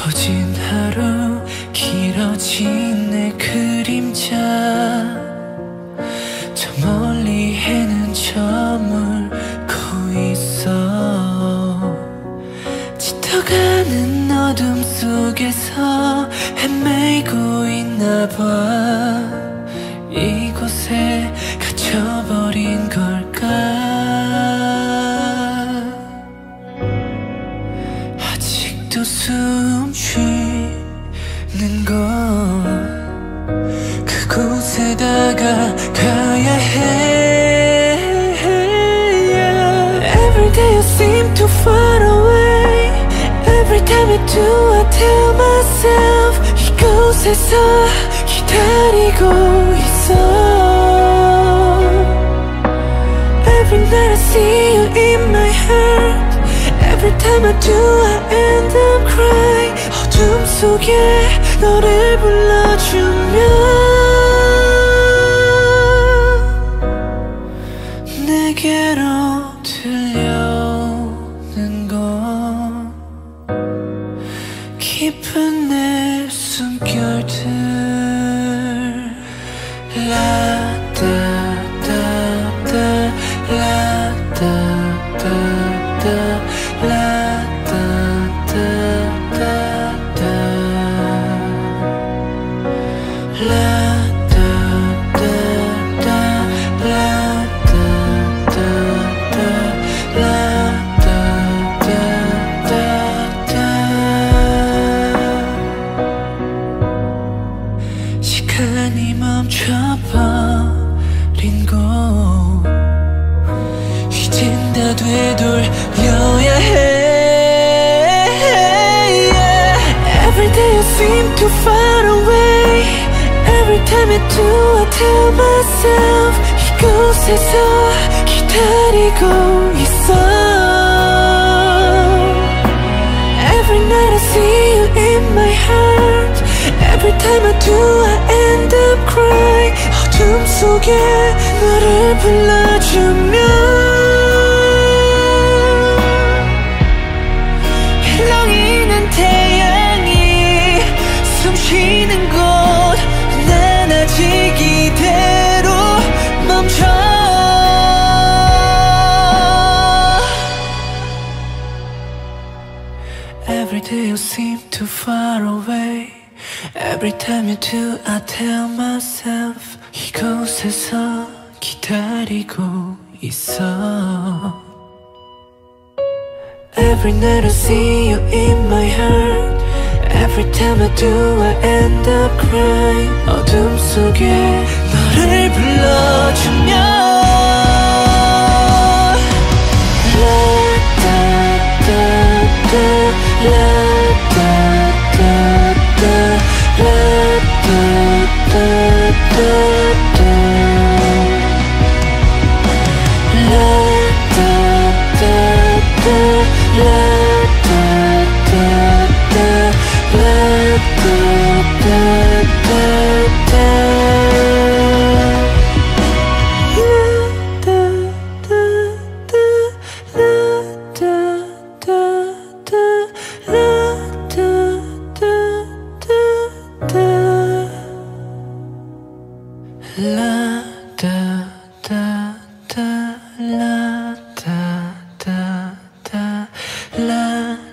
퍼진 하루 길어진 내 그림자 저 멀리 해는 저물고 있어 짙어가는 어둠 속에서 헤매고 있나봐 이곳에 갇혀버린 걸까 아직도 숨 쉬는 건 그곳에다가 가야 해 Every day I seem too far away Every time I do I tell myself 이곳에서 기다리고 있어 Every night I see you in my heart Every time I do I end up crying 어둠 속에 너를 불러주면 내게로 들려오는 건 깊은 내 숨결들 라다다다 라다다다 라다다다다 시간이 멈춰버린 곳 이젠 다 되돌려야 해 Every day I seem too far away Every time I do I tell myself 이곳에서 기다리고 있어 Every night I see you in my heart Every time I do I end up crying 어둠 속에 너를 불러주면 일렁이는 태양이 숨쉬는 곳 난 아직 이대로 멈춰 Every day you seem too far away Every time you do I tell myself 이곳에서 기다리고 있어 Every night I see you in my heart Every time I do I end up crying 어둠 속에 너를 불러주면 la